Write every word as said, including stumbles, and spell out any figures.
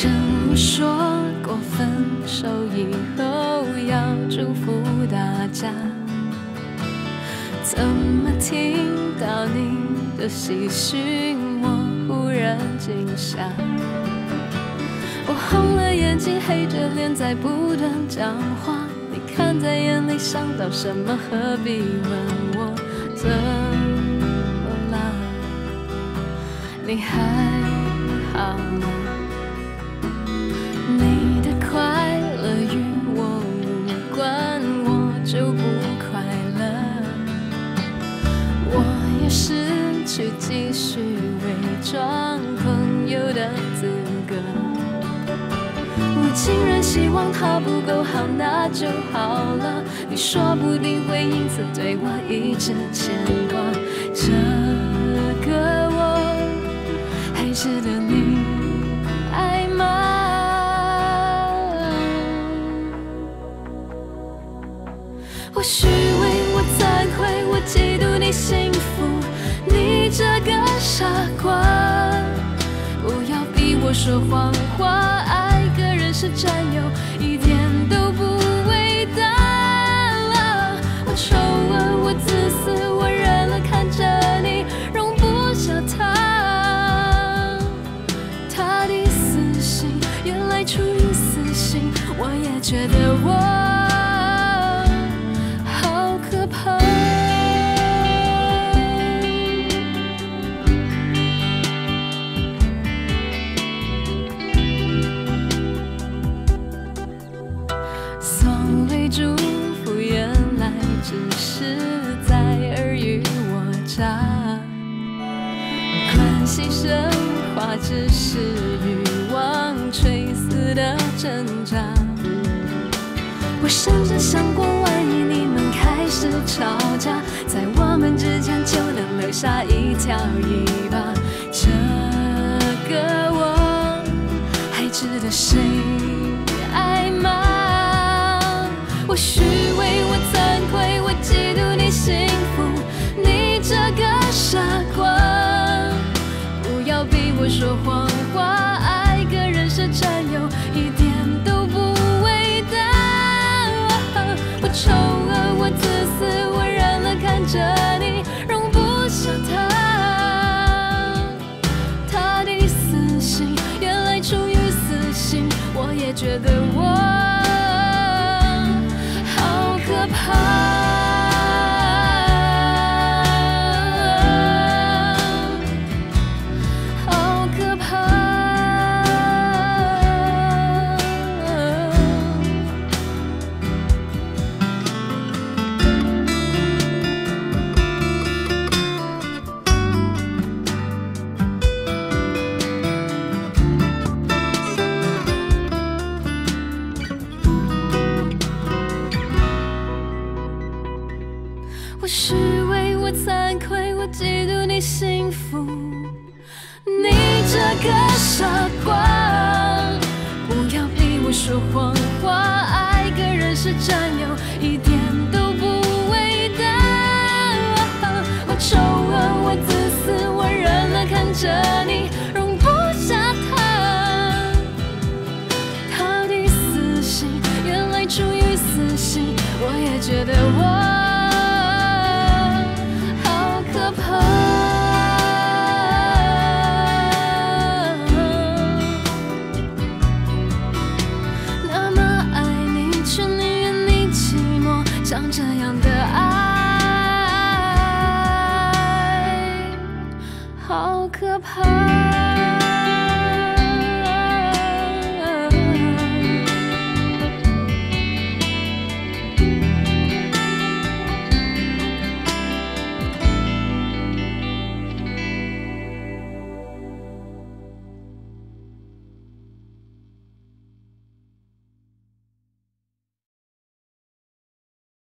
生我说过分手以后要祝福大家，怎么听到你的喜讯，我忽然惊吓。我红了眼睛，黑着脸在不断讲话，你看在眼里，想到什么何必问我怎么了？你还好吗？你的快乐与我无关，我就不快乐。我也失去继续伪装朋友的资格。我竟然希望他不够好，那就好了。你说不定会因此对我一直牵挂。这个我还值得你爱吗？或许为我惭愧，我嫉妒你幸福，你这个傻瓜，不要逼我说谎话，爱个人是占有，一点都不伟大。我丑恶，我自私，我忍了看着你，容不下他。他的死心，原来出于私心，我也觉得我祝福原来只是在尔虞我诈，关系升华只是欲望垂死的挣扎。我甚至想过，万一你们开始吵架，在我们之间就能留下一条尾巴。这个我还值得谁爱吗？或许为我惭愧，我嫉妒你幸福，你这个傻瓜，不要逼我说谎话，爱个人是占有，一点都不伟大。我丑恶，我自私，我忍了看着你，容不下他。他的死心，原来出于私心，我也觉得我可怕，好可怕。或许为我惭愧，我嫉妒你幸福，你这个傻瓜，不要逼我说谎话，爱个人是占有，一点都不伟大。我丑恶，我自私，我忍了看着你，容不下他。他的死心，原来出于私心，我也觉得我可怕。那么爱你，却宁愿你寂寞，像这样的爱，好可怕。